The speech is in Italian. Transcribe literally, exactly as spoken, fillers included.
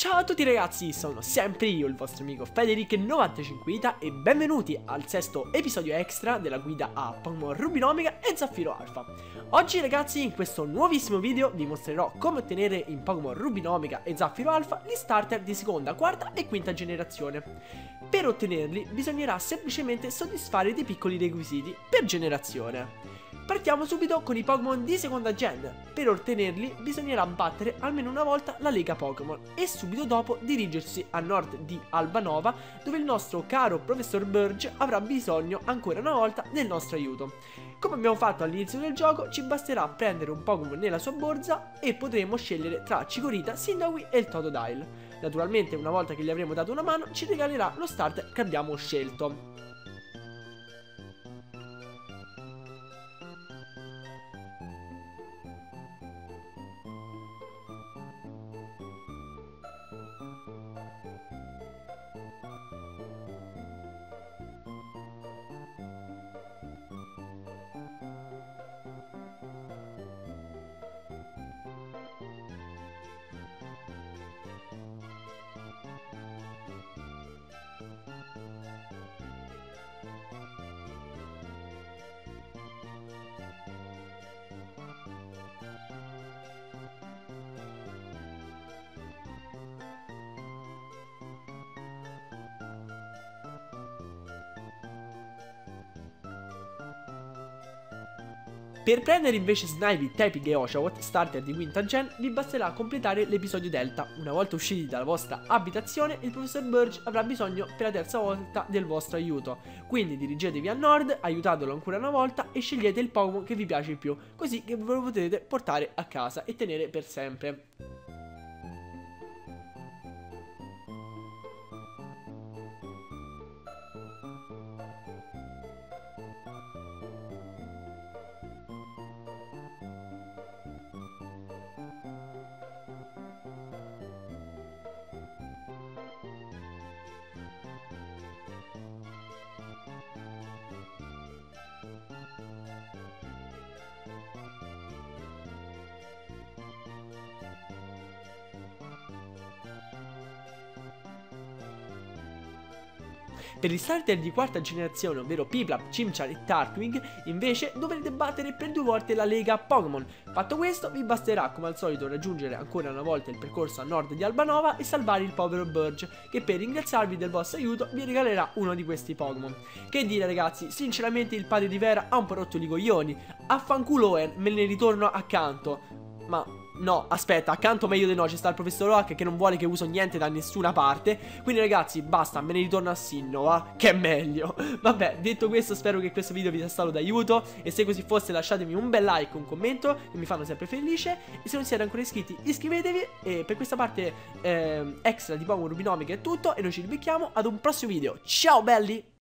Ciao a tutti ragazzi, sono sempre io, il vostro amico Federic novantacinque Vita e benvenuti al sesto episodio extra della guida a Pokémon Rubino Omega e Zaffiro Alpha. Oggi ragazzi, in questo nuovissimo video vi mostrerò come ottenere in Pokémon Rubino Omega e Zaffiro Alpha gli starter di seconda, quarta e quinta generazione. Per ottenerli bisognerà semplicemente soddisfare dei piccoli requisiti per generazione. Partiamo subito con i Pokémon di seconda gen. Per ottenerli bisognerà battere almeno una volta la Lega Pokémon e subito dopo dirigersi a nord di Albanova, dove il nostro caro Professor Burge avrà bisogno ancora una volta del nostro aiuto. Come abbiamo fatto all'inizio del gioco, ci basterà prendere un Pokémon nella sua borsa e potremo scegliere tra Chikorita, Cyndaquil e il Totodile. Naturalmente, una volta che gli avremo dato una mano, ci regalerà lo starter che abbiamo scelto. Per prendere invece Snivy, Tepig e Oshawott, starter di quinta gen, vi basterà completare l'episodio Delta. Una volta usciti dalla vostra abitazione, il professor Burge avrà bisogno per la terza volta del vostro aiuto. Quindi dirigetevi a nord, aiutatelo ancora una volta e scegliete il Pokémon che vi piace di più, così che ve lo potete portare a casa e tenere per sempre. Per gli starter di quarta generazione, ovvero Piplup, Chimchar e Turtwig, invece dovrete battere per due volte la Lega Pokémon. Fatto questo, vi basterà come al solito raggiungere ancora una volta il percorso a nord di Albanova e salvare il povero Burge, che per ringraziarvi del vostro aiuto vi regalerà uno di questi Pokémon. Che dire ragazzi, sinceramente il padre di Vera ha un po' rotto i coglioni. Affanculo Owen, me ne ritorno accanto. Ma... no, aspetta, accanto meglio di no, ci sta il professor Oak che non vuole che uso niente da nessuna parte. Quindi ragazzi, basta, me ne ritorno a Sinnoh, che è meglio. Vabbè, detto questo, spero che questo video vi sia stato d'aiuto. E se così fosse lasciatemi un bel like, un commento, che mi fanno sempre felice. E se non siete ancora iscritti, iscrivetevi. E per questa parte eh, extra di Pokémon Rubino Omega è tutto. E noi ci ribecchiamo ad un prossimo video. Ciao belli!